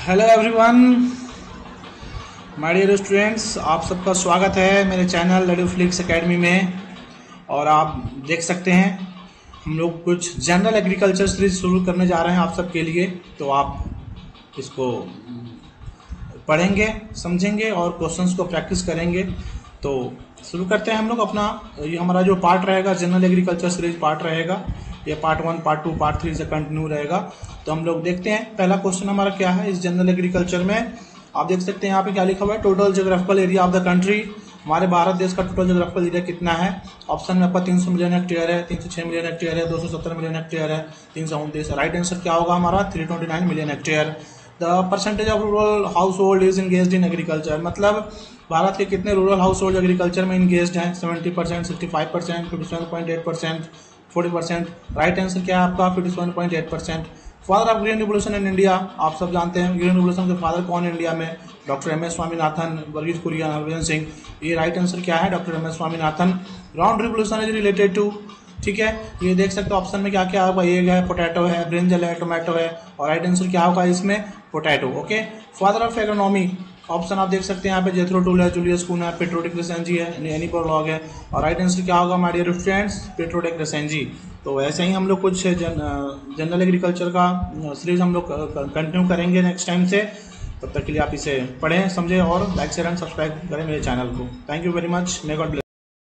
Hello everyone, my dear students, आप सबका स्वागत है मेरे चैनल लड्यूफ्लिक्स एकेडमी में। और आप देख सकते हैं हम लोग कुछ जनरल एग्रीकल्चर सीरीज शुरू करने जा रहे हैं आप सबके लिए। तो आप इसको पढ़ेंगे, समझेंगे और क्वेश्चंस को प्रैक्टिस करेंगे। तो शुरू करते हैं हम लोग अपना। ये हमारा जो पार्ट रहेगा जनरल एग्रीकल्चर सीरीज पार्ट रहेगा। ये पार्ट 1, पार्ट 2, पार्ट 3 से कंटिन्यू रहेगा। तो हम लोग देखते हैं पहला क्वेश्चन हमारा क्या है इस जनरल एग्रीकल्चर में। आप देख सकते हैं यहाँ पे क्या लिखा हुआ है, total geographical area of the country. हमारे भारत देश का टोटल ज्योग्राफिकल एरिया कितना है। ऑप्शन में आपका 300 मिलियन हेक्टेयर है, 306 मिलियन हेक्टेयर है, 270 मिलियन हेक्टेयर है, 329। राइट आंसर क्या होगा हमारा 329 million hectare. The percentage of rural household is engaged in agriculture, मतलब भारत के कितने रूरल हाउस होल्ड एग्रीकल्चर में इंगेज्ड हैं। 70%, 65%, 57.8%, 40%। राइट आंसर क्या है आपका 57.8%। Father of green revolution in India, आप सब जानते हैं ग्रीन रिवोल्यूशन के फादर कौन है इंडिया में। Doctor M S Swaminathan, Verghese Kurien, Harbhajan Singh. ये राइट आंसर क्या है doctor M S Swaminathan. Round revolution is related to, ठीक है, ये देख सकते हो ऑप्शन में क्या क्या होगा। एग है, पोटैटो है, ब्रिंजल है, टोमेटो है। और राइट आंसर क्या होगा इसमें potato. Okay, father of agronomy, option आप देख सकते हैं यहाँ पे जेथरो टूल है, जूलियस कून है, पेट्रो डी क्रेसेंजी है, एनी प्रोलॉग है। और राइट आंसर क्या होगा my dear friends Pietro de Crescenzi. तो ऐसे ही हम लोग कुछ जनरल एग्रीकल्चर का सीरीज हम लोग कंटिन्यू करेंगे नेक्स्ट टाइम से। तब तक के लिए आप इसे पढ़ें, समझें और लाइक शेयर एंड सब्सक्राइब करें मेरे चैनल को। Thank you very much, may God bless.